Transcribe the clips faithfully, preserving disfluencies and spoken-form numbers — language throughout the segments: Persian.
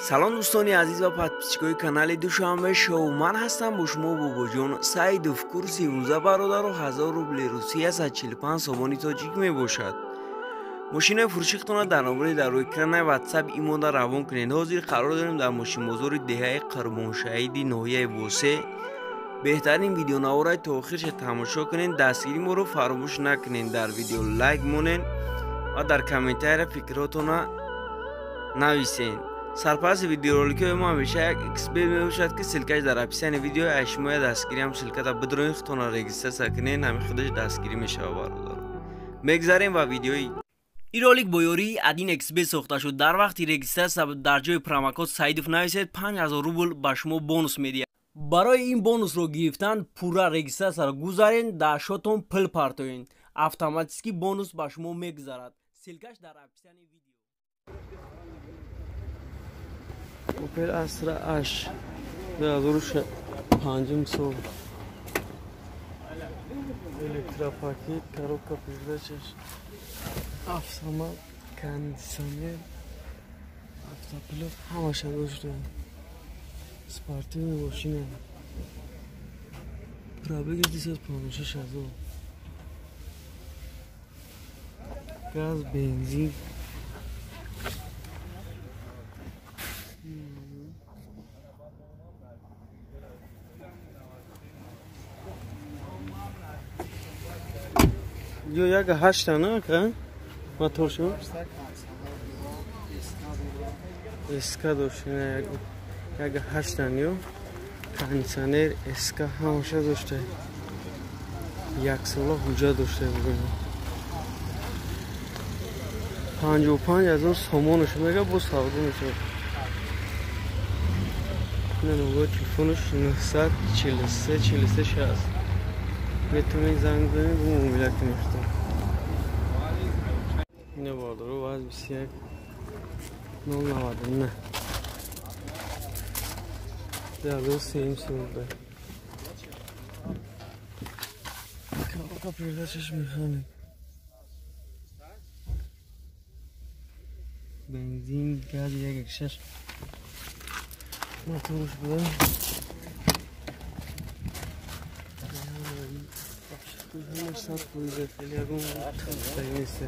سلام دوستانی عزیز و پادپیچکای کانال دوشنبه شو. من هستم با شما بابا جان سعیدوف. کورس سیزده برادر و هزار روبل روسیه از چهل و پنج سومانی تاجیک می باشد. ماشین فروشیختون در نمره در روی اکران واتساپ ایمان را روان کنید. حاضر قرار داریم در ماشین بازار دهه کرمانشاهی ناحیه بوسه. بهترین ویدیو نوارای تا آخرش تماشا کنین. دستگیری ما رو فراموش نکنین. در ویدیو لایک مونین و در کامنت های فکراتون نویسین. سرپس ویدیو رولیک ما همیشه یک ایکس بی می باشد که سلکش در اپیسین ویدیو اشمای دستگیری هم سلکت بدرون خطون را رگیستر سکنین. همی خودش دستگیری میشه برادر. بگذاریم و ویدیوی این رولیک با یاری ادین ایکس بی ساخته شد. در وقتی رگیستر در جای پروموکد سعیدوف نویسید پنج هزار روبل به شما بونوس میدهد. برای این بونوس رو گرفتن پورا رگیستر را گذارین در شاتون پل پرتوین. اتوماتیکی بونوس به شما میگذارد. سلکش در اپیسین ویدیو. اوپل استرا اش دو هزار و پنج سال الکترا پاکیت کاروبکا پیرداچش افسما کاندیسیونر افتاپیلوت همش داشته. سپارتی ماشینه پرابیگ دیس از پانوش شازو گاز بنزین yo یک هشت نه که موتور شو اسکا داشته یک یک هشت نیو کاندیسیونر اسکا همشه داشته. یک ساله حجا داشته بگویم پنج و پنج هزار سامانش میگه با سودا میشه. نه نوبت تلفنش نهصد و چهل و سه چهل و سه شصت میتونی زنگ بزنید و موبیلک میختم. اینه باردار رو باید بیست و یک نو نود و نه در سیم سورده کارو پیرداشش میخوانید. بنزین گاز یک یک شش موتورش بوده. همه سات پویزه خیلی اگه اون تخصیلی نیسته.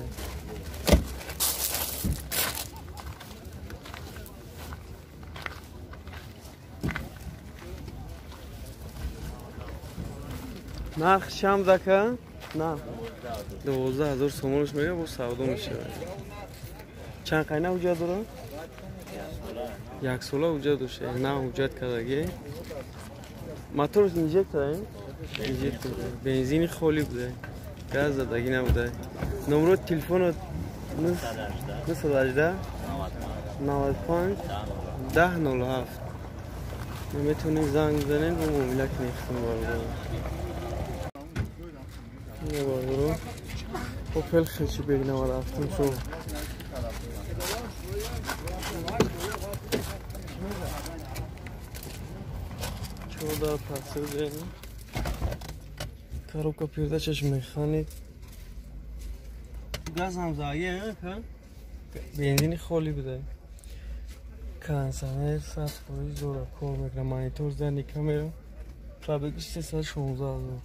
نرخ شم دکه؟ نه دوازده هزار سومانش میگه با سودا میشه. چند قینه اوجا داره؟ یک ساله اوجا داشته. نه اوجاد کردگی موتورش اینجکت داره؟ اینجکت داره. بنزینی خالی بوده. گاز زدگی نبوده. نمره تلفن نصد و هجده نود و پنج ده نود و هفت میتونید زنگ بزنید و موبیلک میختیم باردار. اینه باردارو اوپل خیلی بگی نود و هفتم شو چودار پسر داریم. کاروبکا پیرداچش میخوانید. گاز هم زایه که بنزینی خالی بوده. کاندیسیونر صد فیصد زورا کار میکنه. مانیتور زنی کامera پرابیگش سیصد و شانزده هزار.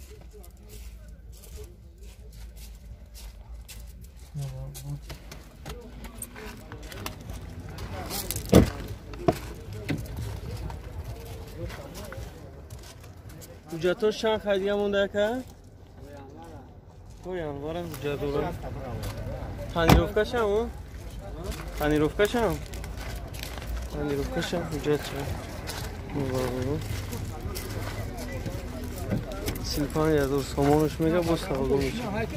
اوجاتو شان خریدیم مونده که تویان وارم اوجاتو رو تانیروفکا شم تانیروفکا شم تانیروفکا شم اوجات شم مبارو سی و پنج هزار سامانش میگه با سودا میشه.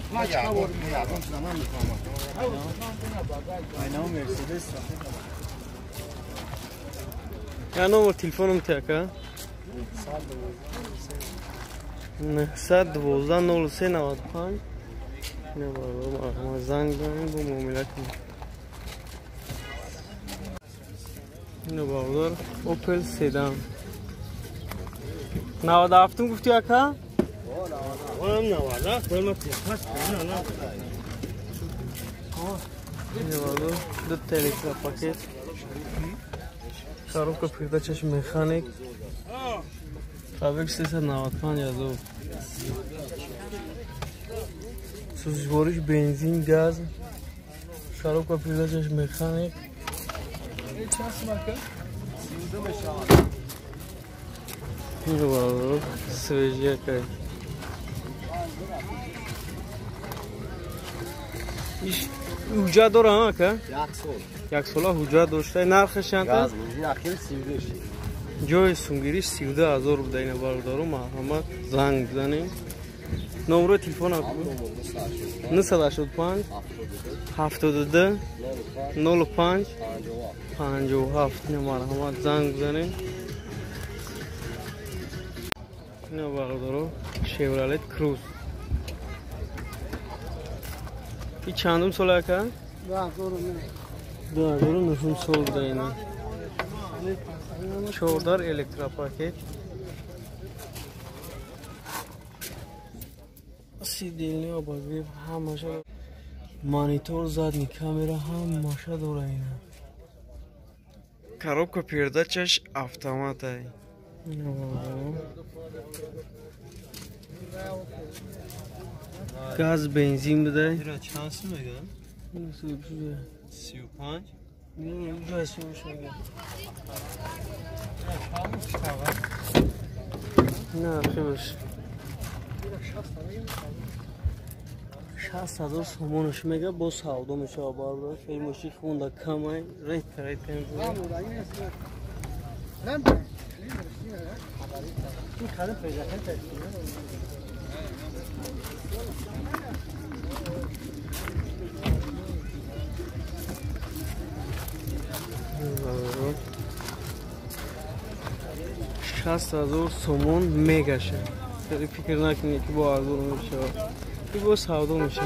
یا نمبر تلفنم تیکه نهصد و دوازده نود و سه نود و پنج. نه بابا ما زنگ بزنیم با موبیلک. اینه باردار اوپل سیدان نود و هفتم گفتی اکا؟ اونم نود و هفت اونم پیپاس کنه نه. اینه باردار دو تا الکترا پاکت коробка передачаш механик. Пробег сесад навад и панҷ ҳазор. Сӯзишвориш бензин, газ. Коробка передачаш механик. Свежакай. ҳуҷҷат дорам ака? як сол. як сола ҳуҷҷат дошта. Нархаш чанд аст? Ахир сивду шид. ҷои сумгириш сивду ҳазор буда ина бародару марҳамат занг бизанем. номеро телефона нусад ҳаштод и панҷ ҳафтод и ду нол панҷ панҷоҳу ҳафт ина марҳамат занг бизанем. ина бародару Chevrolet Cruze. И чандум сол ака? ду ҳазору нӯҳум сол буда ина. чордар электропакет. сидилни обогрев ҳамаша. Монитор, задни камера ҳамаша дора ина. Коробка передачаш автоматай. Газ, бензин буда. Чанд сум мегӯяд? си у панҷ. نه خیلیش شصت هزار سومونش میگه با سودا میشه بردار خیلی مشی خونده کمه ریت ریت کنیم شصت هزار سومون میگشه خیلی فکر نکنید که با ارزون میشه که با سودا میشه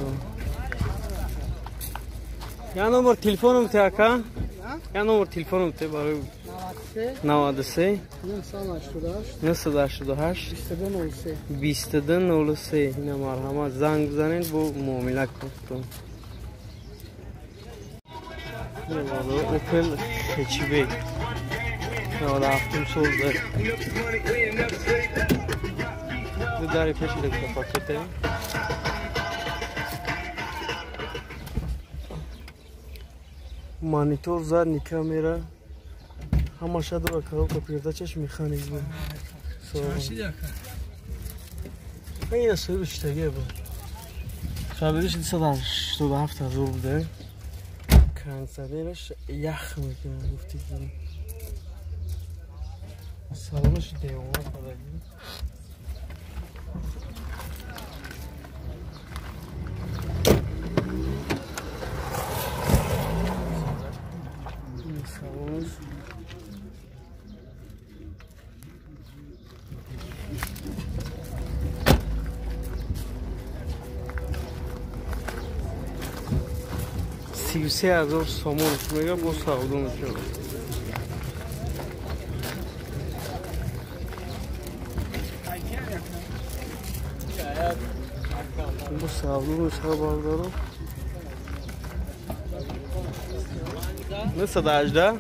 یا نمبر تلفنم ته اکا یا نمبر تلفنم ته برای نود و سه نهصد و هشتاد و هشت بیست و دو نود و سه اینا مرحمت زنگ بزنید با معامله کنید. اوپل هچبک نود و هفتم سال داره دو داری پیش الکتروپاکته مانیتور زدنی کامera همه داره коробка передачаш механизм این اصلا بیشتگه بود خبرش دویست و هشتاد و هفت هزار بوده کرنگ زدنش یخ میکنه گفتی کنیم سالونش دیوان خدایی سالونش سی و سه هزار سومونش میگه با سودا میشه bu savlu sabahları nasıl dajda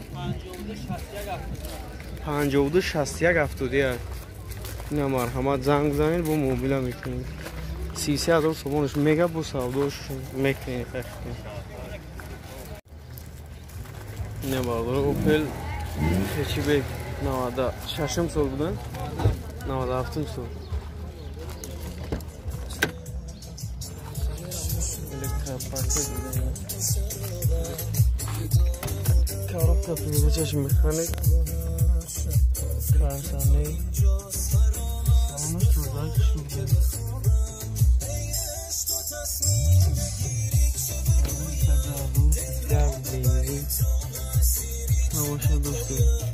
پنجاه و دو شصت و یک هفتاد و یک نه مرحمت زنگ بزنید با موبیل میکنید سی و سه هزار سومونش میگه با سوداش میکنید نه بالا اوپل هچبک نود و ششم سال بودن نود و هفتم سال коробка передачаш механик картаны салоныш чӯрдак шуде газ бензин ҳамаша дошта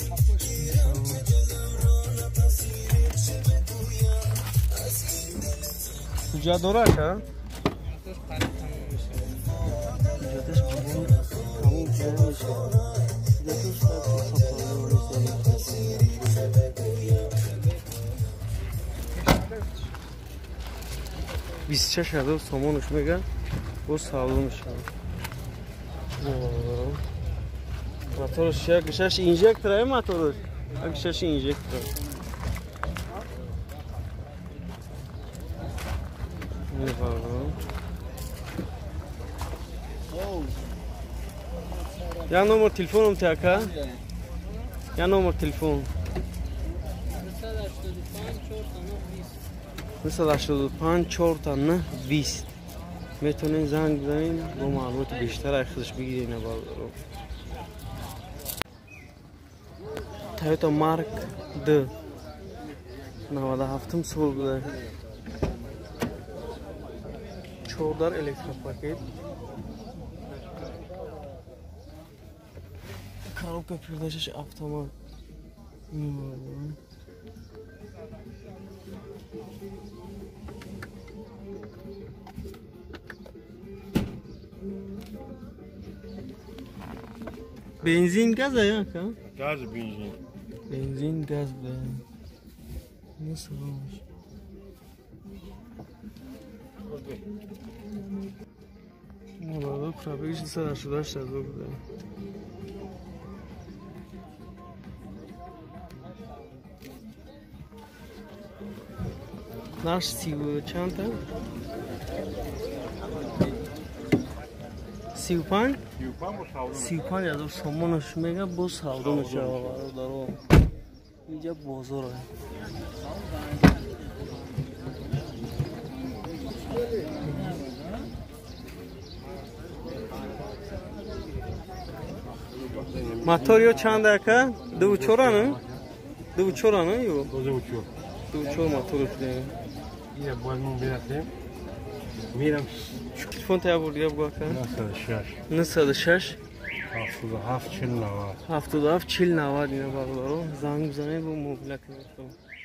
ҳуҷҷат дора ака ҳуҷҷаташ тамом тамом шуда بیست و شش هزار سومونش میگه با سودا میشه Motorش یک شش اینجکتره motorش. یک شش اینجکتره. نه بابا. یا نمبر تلفنم تاکا؟ یا نمبر تلفن؟ نهصد و هشتاد و پنج چهار تا نه بیست. میتونین زنگ بزنین با معلومات بیشتر از خودش بگیرین. تویوتا مارک دو نود و هفتم سال بوده. چهارده الکتروپاکت. коробка передачи автомат. Benzin gaz ya ka? Gaz benzin. Benzin gaz be. Nasıl olmuş? Ne var da pробег шестьдесят шестьдесят burada. Наш сиву чанта? Сивпан? Сивпан ядор сомонош мега бо савдо мешава бародаро. Инҷа бозор аст. Мотор ё чанд ака? ду чорана? ду чорана ё? ду чор. ду чор мотор шуде. Ина бозмон берасем. Мирам. Телефон тая бур дига буга ка? نهصد و شش. نهصد و شش. هفتاد و هفت چهل نود. هفتاد و هفت چهل نود اینا бародаро занг бизанед бо мобилак мекунед.